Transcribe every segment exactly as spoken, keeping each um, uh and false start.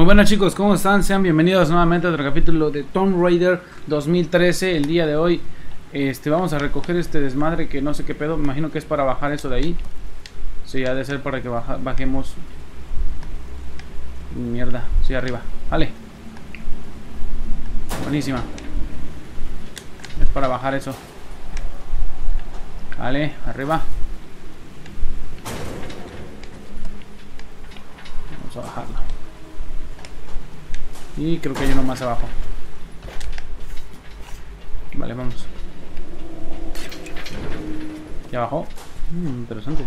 Muy buenas chicos, ¿cómo están? Sean bienvenidos nuevamente a otro capítulo de Tomb Raider dos mil trece. El día de hoy este, vamos a recoger este desmadre que no sé qué pedo. Me imagino que es para bajar eso de ahí. Sí, ha de ser para que baja, bajemos. Mierda, sí, arriba. Vale. Buenísima. Es para bajar eso. Vale, arriba. Vamos a bajarlo. Y creo que hay uno más abajo. Vale, vamos. ¿Ya bajó? Mm, interesante.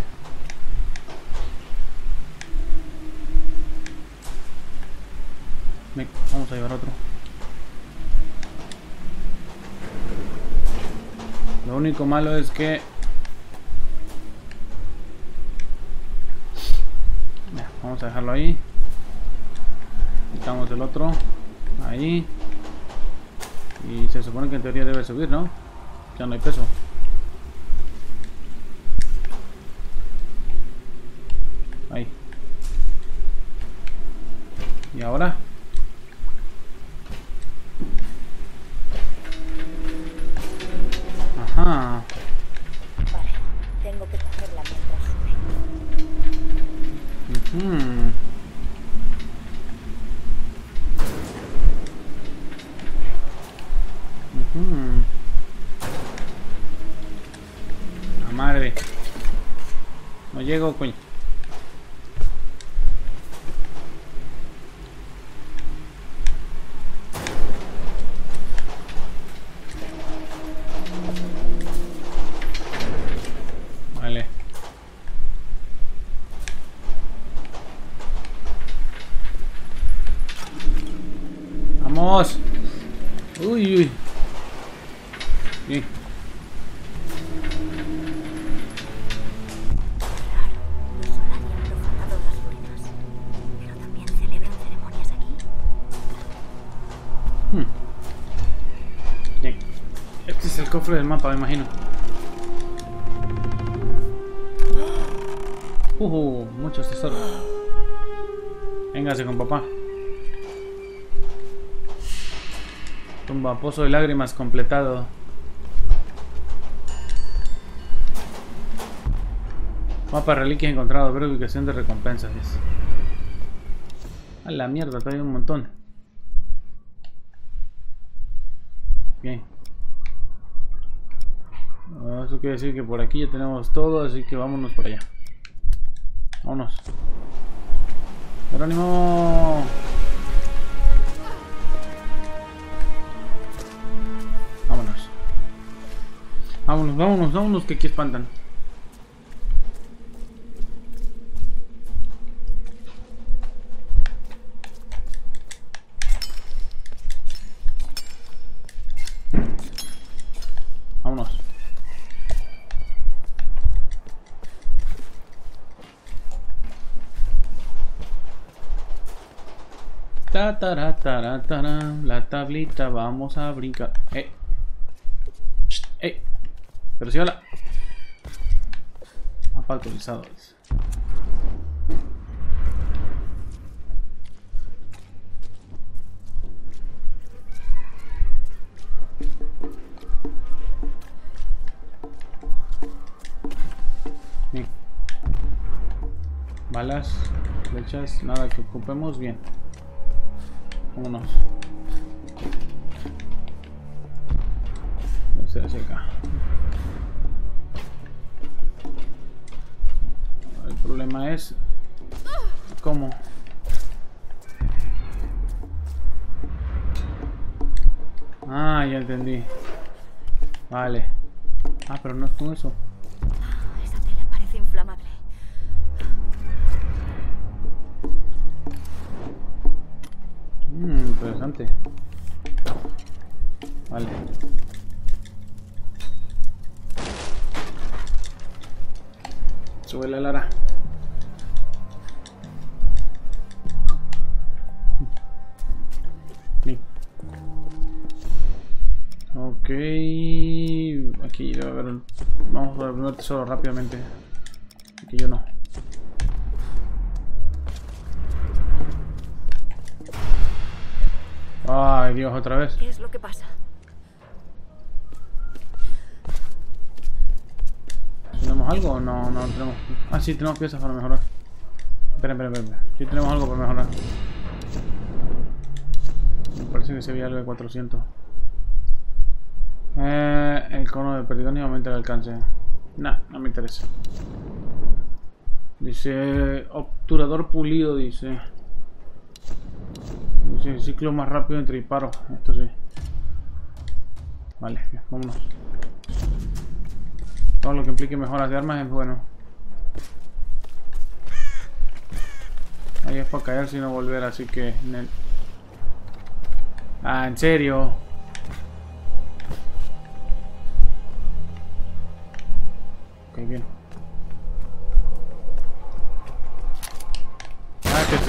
Ven, vamos a llevar otro. Lo único malo es que... Ya, vamos a dejarlo ahí. Quitamos el otro. Ahí. Y se supone que en teoría debe subir, ¿no? Ya no hay peso. Ahí. ¿Y ahora? Ajá. Vale, tengo que cogerla mientras sube. Uh-huh. Uh-huh. La madre. No llego, coño. Vale. Vamos. Uy, uy. Bien. Claro, no solo habían profanado las ruinas, pero también celebran ceremonias aquí. Hmm. Bien. Este es el cofre del mapa, me imagino. Uh, muchos tesoros. Véngase con papá. Tumba, pozo de lágrimas completado. Mapa reliquias encontrado, ver ubicación de recompensas. A la mierda, todavía hay un montón. Bien. Eso quiere decir que por aquí ya tenemos todo, así que vámonos por allá. Vámonos. Jerónimo. Vámonos. Vámonos, vámonos, vámonos, que aquí espantan. Vámonos. Ta, tara, tara, tara. La tablita, vamos a brincar. Eh. Shh, eh. Pero si hola. Mapa actualizado. Bien. Balas, flechas, nada que ocupemos. Bien. Vámonos. Ya se acerca. El problema es cómo. Ah, ya entendí. Vale. Ah, pero no es con eso. Esa tela parece inflamable. Mmm, interesante. Vale. Sube la Lara. Bien. Ok. Aquí debe haber un... Vamos a ver el primer tesoro rápidamente. Aquí yo no. Ay, Dios, otra vez. ¿Qué es lo que pasa? ¿Tenemos algo? No, no tenemos. Ah, sí, tenemos piezas para mejorar. Espera, espera, espera. Sí, tenemos algo para mejorar. Me parece que se veía algo de cuatrocientos. Eh, el cono de perdigones aumenta el alcance. Nah, no me interesa. Dice obturador pulido, dice. Dice ciclo más rápido entre disparos. Esto sí. Vale, bien, vámonos. Todo lo que implique mejoras de armas es bueno. Ahí es para caerse y no volver, así que... Ah, ¿en serio? Ok, bien. Ah, que sí.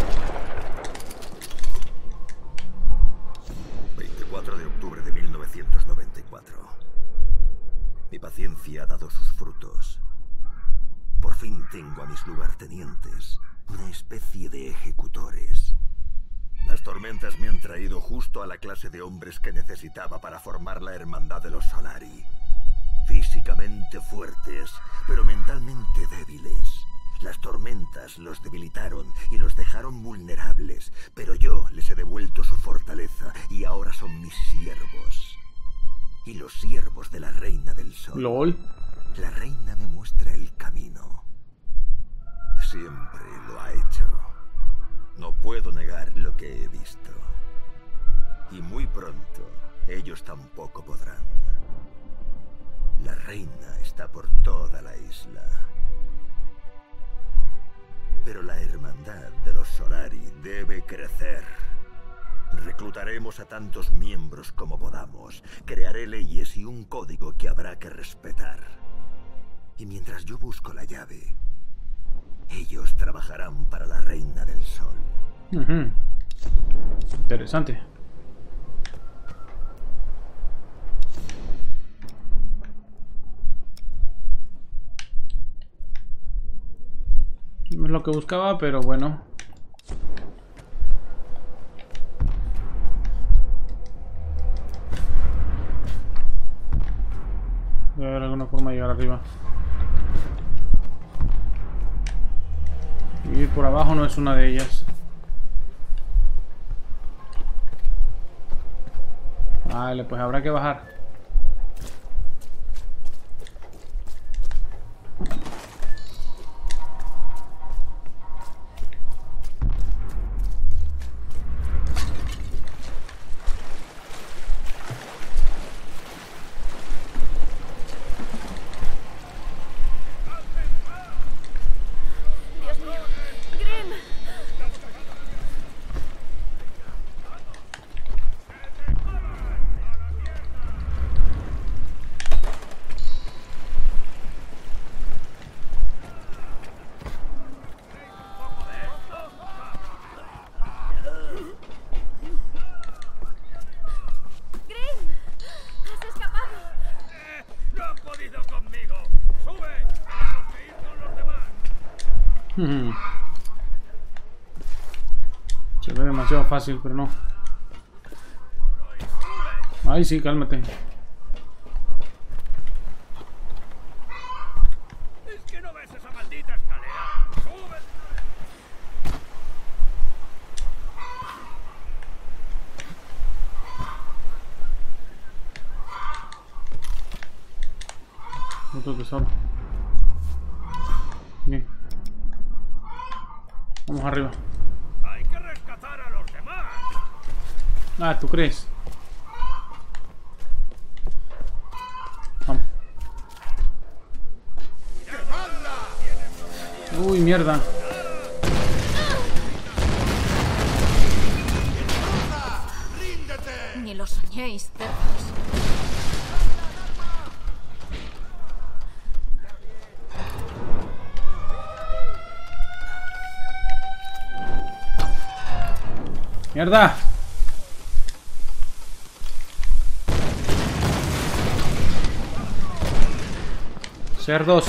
veinticuatro de octubre de mil novecientos noventa y cuatro. Mi paciencia ha dado sus frutos. Por fin tengo a mis lugartenientes, una especie de ejecutores. Las tormentas me han traído justo a la clase de hombres que necesitaba para formar la hermandad de los Solari. Físicamente fuertes, pero mentalmente débiles. Las tormentas los debilitaron y los dejaron vulnerables, pero yo les he devuelto su fortaleza y ahora son mis siervos. Y los siervos de la Reina del Sol. ¿Lol? La reina me muestra el camino. Siempre lo ha hecho. No puedo negar lo que he visto. Y muy pronto, ellos tampoco podrán. La reina está por toda la isla. Pero la hermandad de los Solari debe crecer. Reclutaremos a tantos miembros como podamos. Crearé leyes y un código que habrá que respetar. Y mientras yo busco la llave, ellos trabajarán para la Reina del Sol. Uh-huh. Interesante. No es lo que buscaba, pero bueno. Debe haber alguna forma de llegar arriba. Y ir por abajo no es una de ellas. Vale, pues habrá que bajar. Se ve demasiado fácil, pero no. Ay, sí, cálmate. ¿Es que no ves esa maldita escalera? ¡Sube! Otro tesoro. Bien. Vamos arriba. Hay que rescatar a los demás. Ah, ¿tú crees? Vamos. Uy, mierda. Ni lo soñéis, cerdos. ¡Mierda! Cerdos.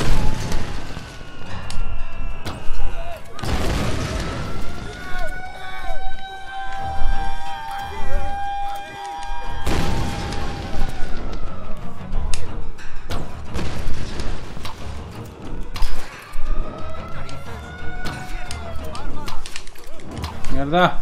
Mierda.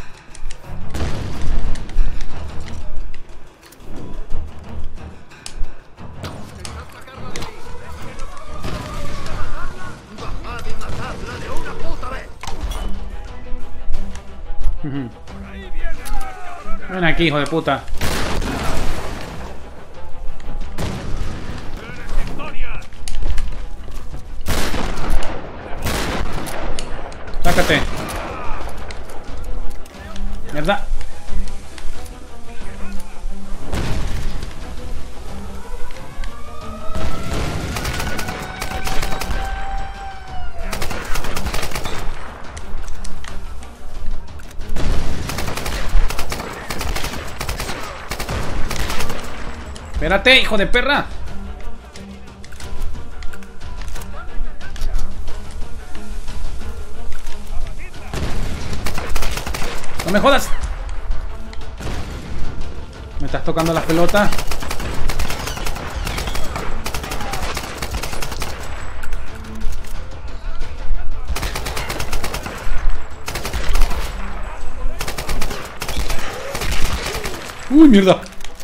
Ven aquí, hijo de puta. Sácate. Mierda. Espérate, hijo de perra. No me jodas. Me estás tocando las pelotas. Uy, mierda.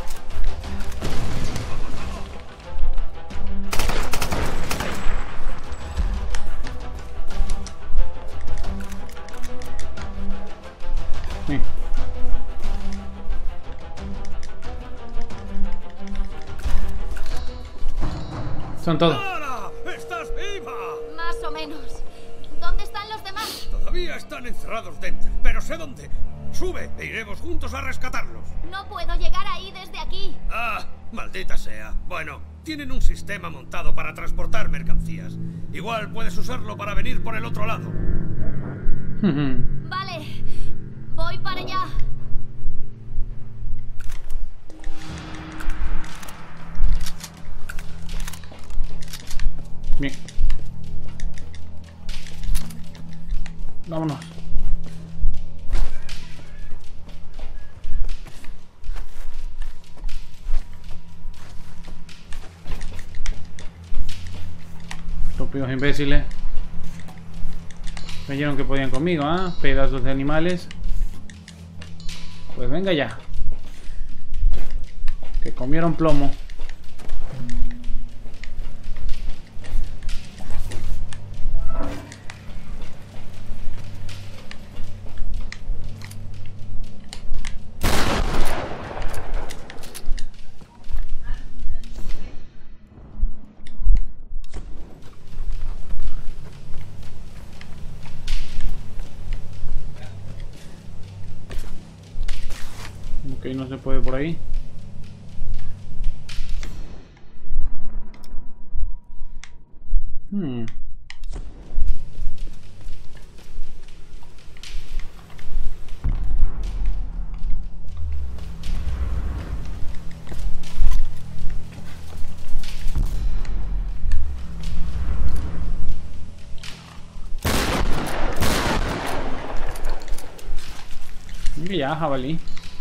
Son todos. ¡Lara! ¡Estás viva! Más o menos. ¿Dónde están los demás? Todavía están encerrados dentro, pero sé dónde. Sube e iremos juntos a rescatarlos. No puedo llegar ahí desde aquí. Ah, maldita sea. Bueno, tienen un sistema montado para transportar mercancías. Igual puedes usarlo para venir por el otro lado. Vale, voy para allá. Bien. Vámonos. Estúpidos imbéciles. Creyeron que podían conmigo, ¿ah? ¿eh? Pedazos de animales. Pues venga ya. Que comieron plomo. Ok, no se puede por ahí. Hmm. Y ya, jabalí.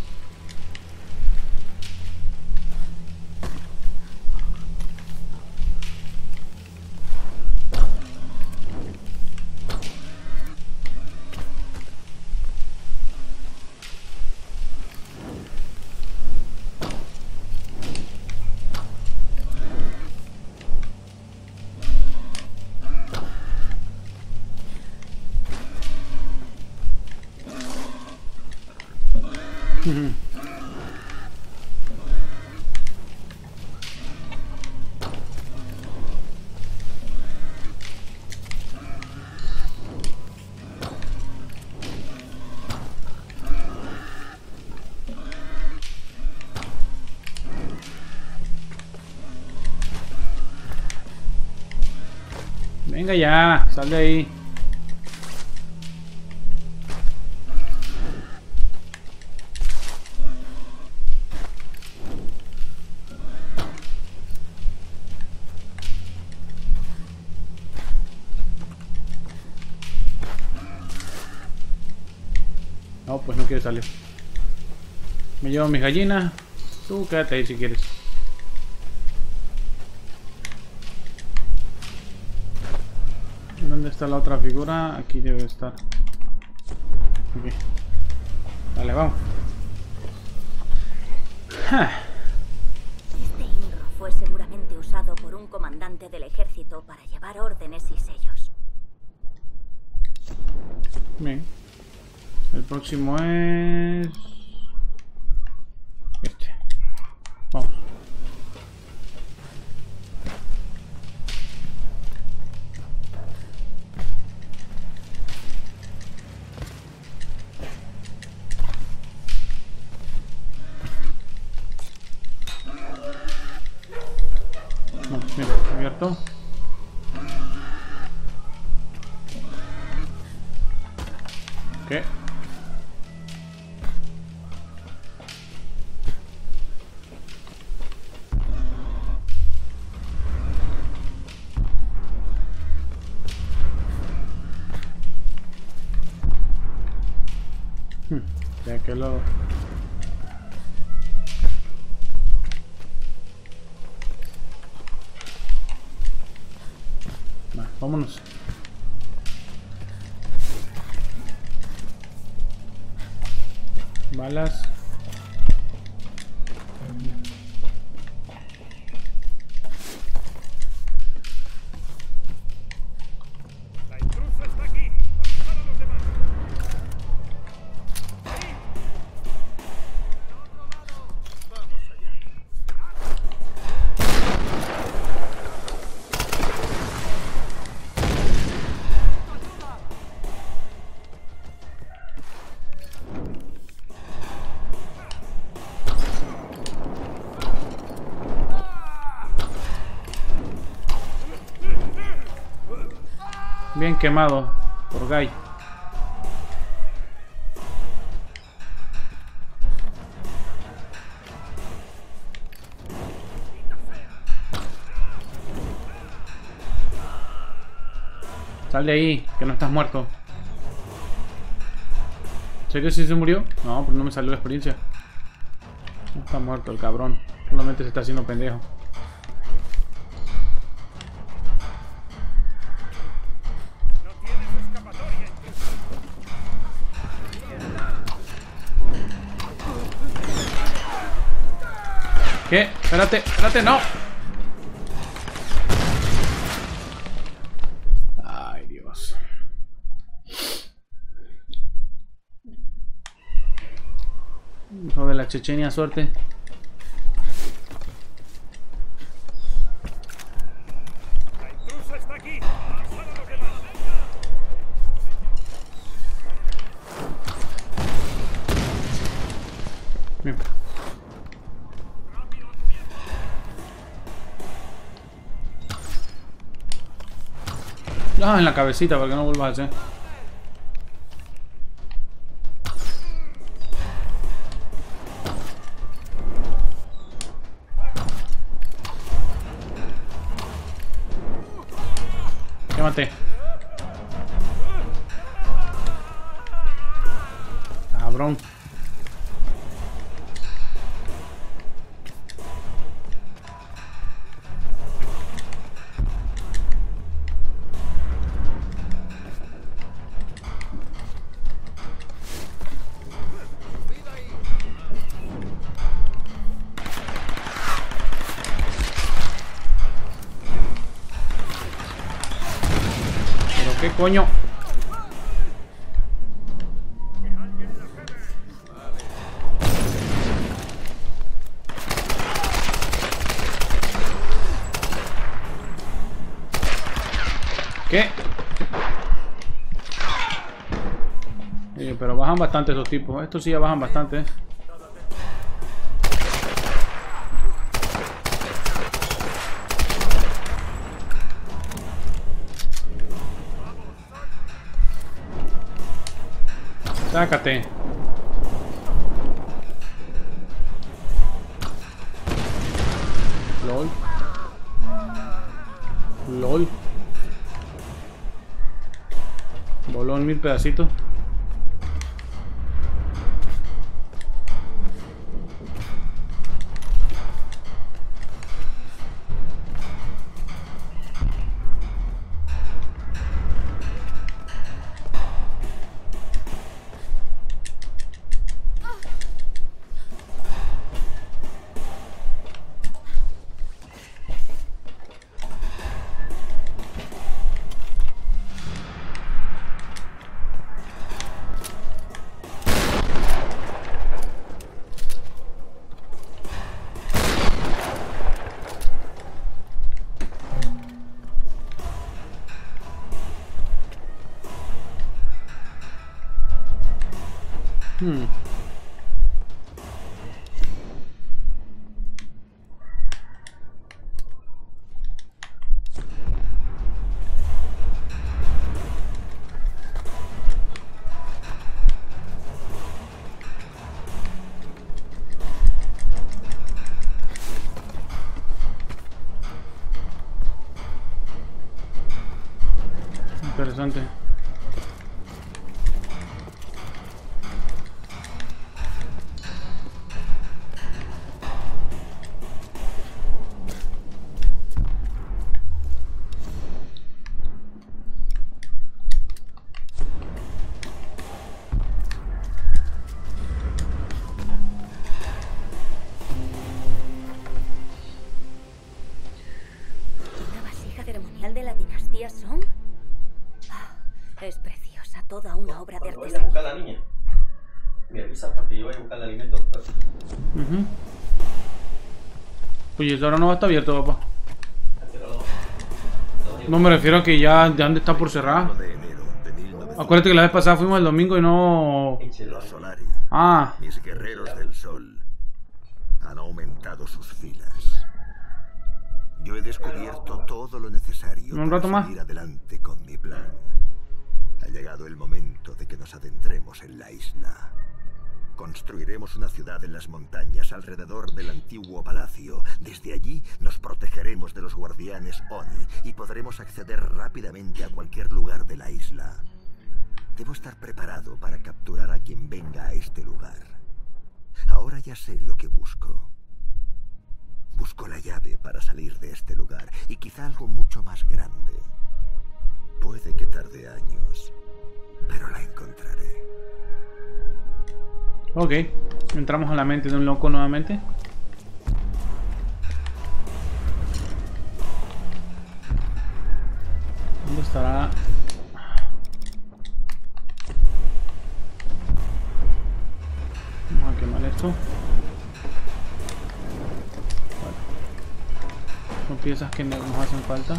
Venga ya, sal de ahí. No, pues no quiere salir. Me llevo mis gallinas. Tú quédate ahí si quieres. ¿Dónde está la otra figura? Aquí debe estar. Okay. Vale, vamos. Ja. Este Inro fue seguramente usado por un comandante del ejército para llevar órdenes y sellos. Bien. El próximo es... este. Vamos. Vamos, bien, abierto. ¿Qué? Hmm, de aquel lado. Va, vámonos. Balas. La intrusa está aquí. Avisar a los demás. Ahí. Vamos allá. Bien quemado por Guy. Sal de ahí, que no estás muerto. ¿En serio si se murió? No, pues no me salió la experiencia. No está muerto el cabrón. Solamente se está haciendo pendejo. No tienes escapatoria, intrusa. ¿Qué? Espérate, espérate, no. Ay, Dios. Hijo de la Chechenia, suerte. La intrusa está aquí. Avisar a los demás. Bien. Ah, en la cabecita para que no vuelvas a hacer. Quémate. Cabrón. ¿Pero qué coño? ¿Qué? Oye, pero bajan bastante esos tipos. Estos sí ya bajan bastante, ¿eh? Sácate. LOL. LOL. Voló en mil pedacitos. Hmm. Interesante. ¿Una vasija ceremonial de la dinastía Song? Es preciosa, toda una obra de Cuando vayas a buscar a artesanía. la niña, me avisa para que yo vaya a buscar el alimento. Uh-huh. Pues ahora no va a estar abierto, papá. No, me refiero a que ya, ya está por cerrar. de enero de mil novecientos Acuérdate que la vez pasada fuimos el domingo y no... Los Solari, Ah, mis guerreros del sol, han aumentado sus filas. Yo he descubierto todo lo necesario Un para rato más. seguir adelante con mi plan. Ha llegado el momento de que nos adentremos en la isla. Construiremos una ciudad en las montañas alrededor del antiguo palacio. Desde allí nos protegeremos de los guardianes Oni y podremos acceder rápidamente a cualquier lugar de la isla. Debo estar preparado para capturar a quien venga a este lugar. Ahora ya sé lo que busco. Busco la llave para salir de este lugar y quizá algo mucho más grande. Puede que tarde años, pero la encontraré. ok. Entramos a la mente de un loco nuevamente. ¿Dónde estará? Vamos a quemar esto. Vale. Son piezas que nos hacen falta.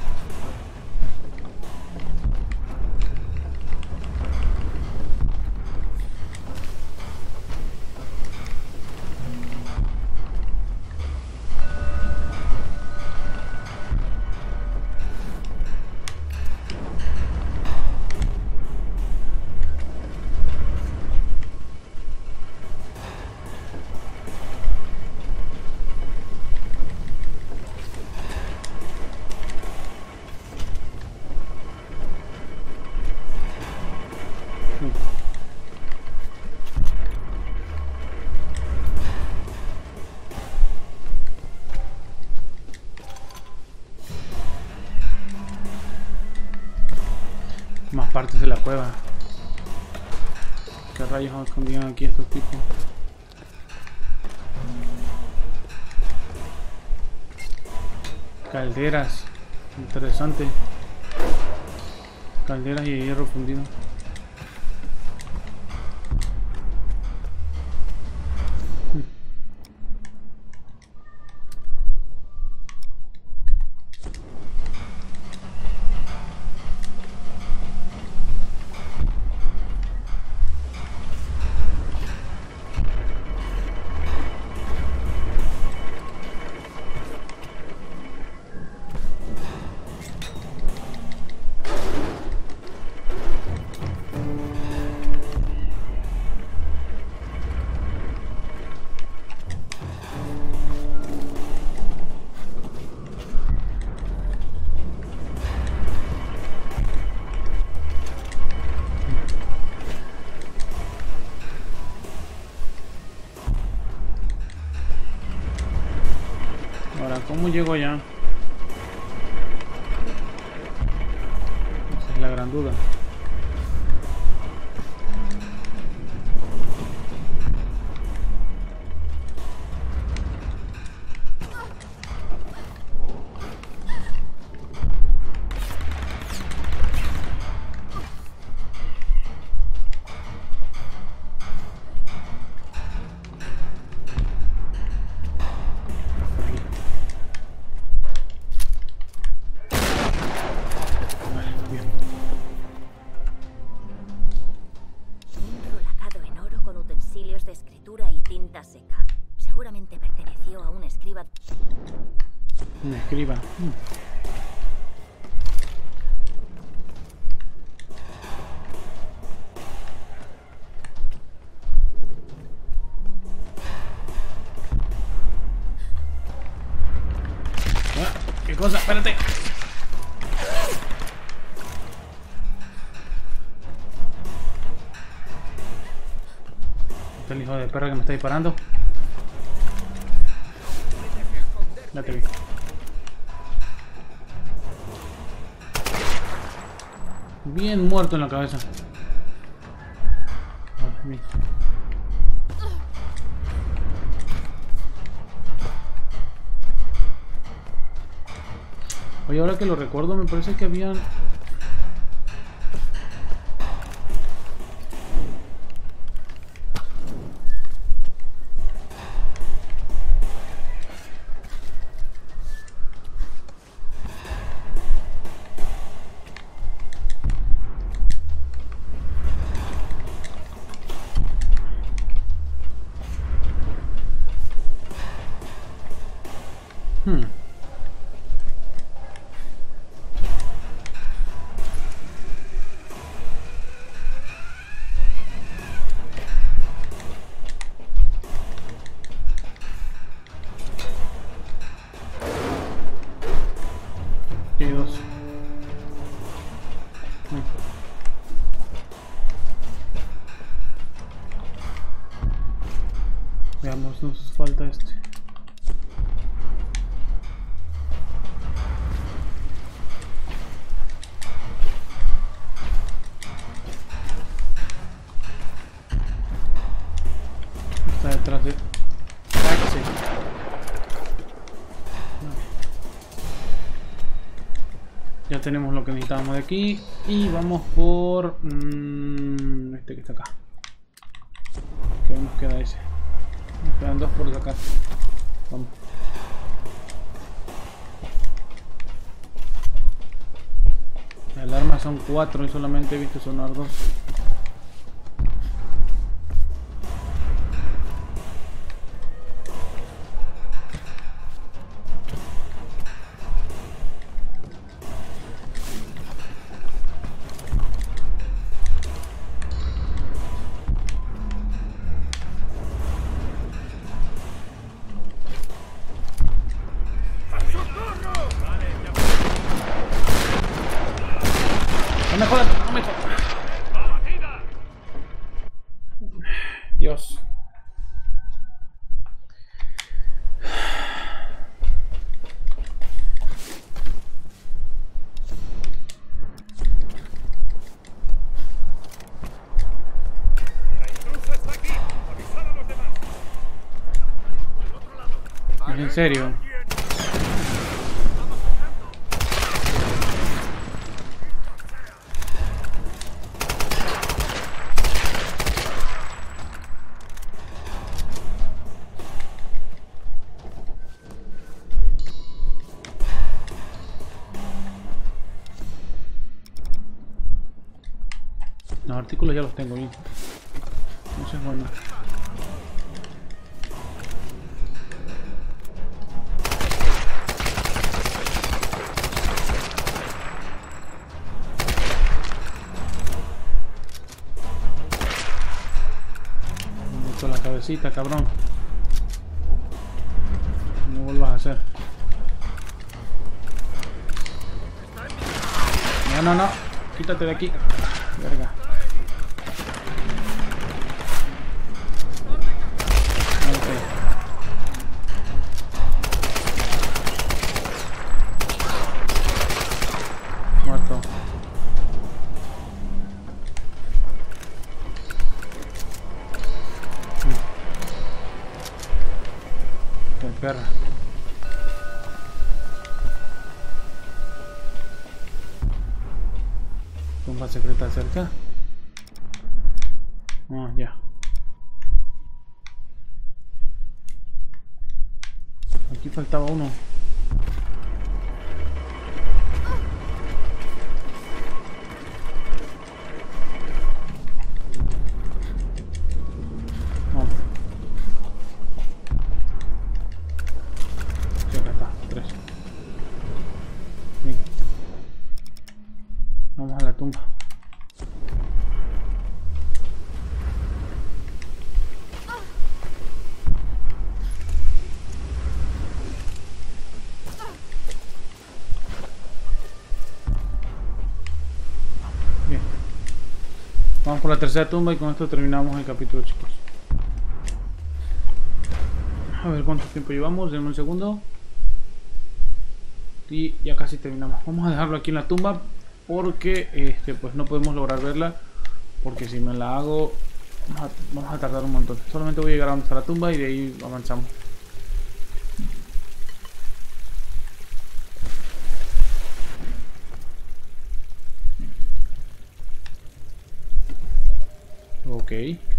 Más partes de la cueva. ¿Qué rayos escondían aquí estos tipos? Calderas. Interesante. Calderas y hierro fundido. ¿Cómo llego allá? Esa es la gran duda. rollos de escritura y tinta seca. Seguramente perteneció a un escriba. Un escriba. Mm. Ah, ¿qué cosa? Espérate. Este es el hijo de perra que me está disparando. Ya te vi. Bien muerto en la cabeza. Ah, mira. Oye, ahora que lo recuerdo, me parece que habían... Hmm. Aquí hay dos. Hmm. Veamos, nos falta este. Está detrás de taxi. Ya tenemos lo que necesitábamos de aquí. Y vamos por mmm, este que está acá. Que nos queda ese. Nos quedan dos por sacar. Vamos. El arma son cuatro y solamente he visto sonar dos. No me jodas, no me jodas. Dios. ¿Es en serio? Los artículos ya los tengo bien. Eso es bueno. Me meto la cabecita, cabrón. No vuelvas a hacer. No, no, no. Quítate de aquí. Verga. Muerto. Qué perra. Tumba secreta cerca. Ah, ya. Aquí faltaba uno. Vamos. Vamos por la tercera tumba y con esto terminamos el capítulo, chicos. A ver cuánto tiempo llevamos, denme un segundo. Y ya casi terminamos. Vamos a dejarlo aquí en la tumba porque este, pues no podemos lograr verla. Porque si me la hago, vamos a, vamos a tardar un montón. Solamente voy a llegar a donde está la tumba y de ahí avanzamos. Ok.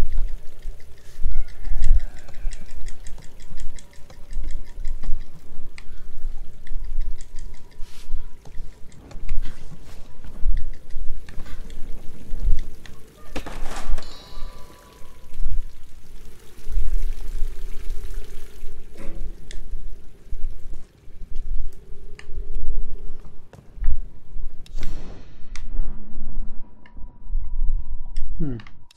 Hmm.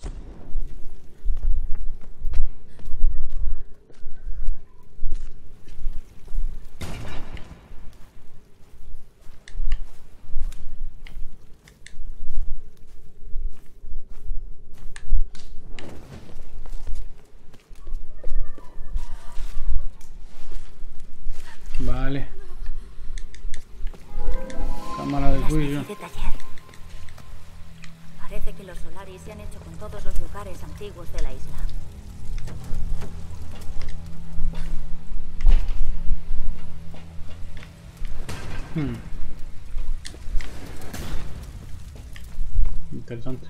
Vale. Cámara de juicio. De taller. Parece que los Solaris se han hecho con todos los lugares antiguos de la isla. Hmm. Interesante.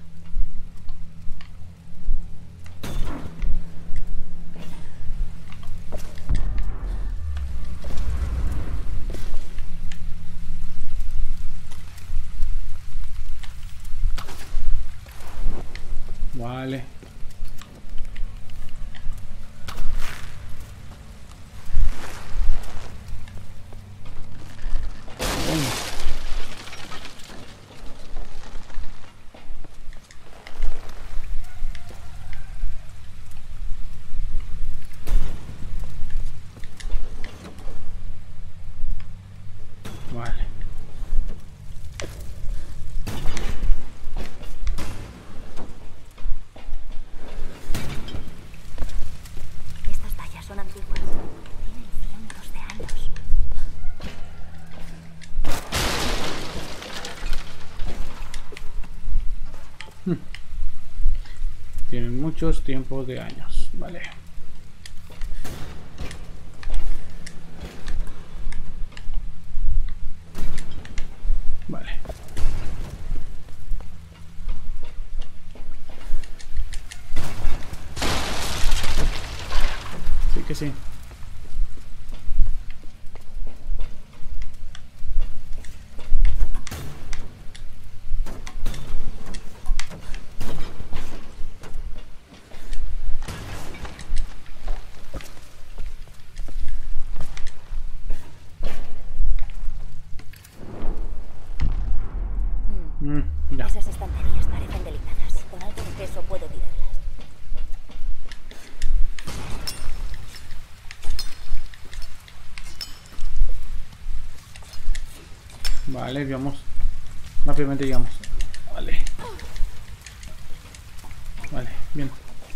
Vale. Bueno. Vale. Son antiguas. Tienen cientos de años. Hmm. Tienen muchos tiempos de años. Vale. Vale. Sí que sí. Mm, ya. Esas estanterías parecen delicadas. Con algo de peso puedo tirarlas. Vale, vamos. Rápidamente llegamos. Vale. Vale, bien.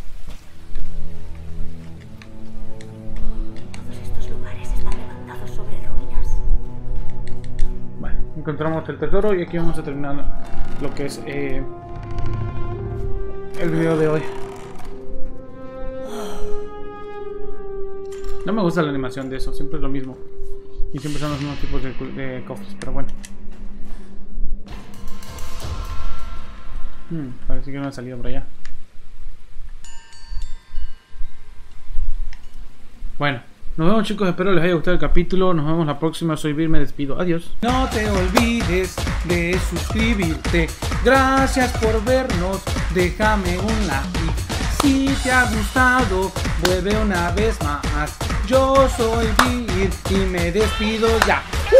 Todos estos lugares están levantados sobre ruinas. Vale, encontramos el tesoro y aquí vamos a terminar lo que es eh, el video de hoy. No me gusta la animación de eso, siempre es lo mismo. Y siempre son los mismos tipos de, de cofres, pero bueno. Hmm, parece que no ha salido por allá. Bueno, nos vemos, chicos, espero les haya gustado el capítulo. Nos vemos la próxima, soy Vir, me despido, adiós. No te olvides de suscribirte. Gracias por vernos, déjame un like. Si te ha gustado, vuelve una vez más. Yo soy Vir y me despido ya.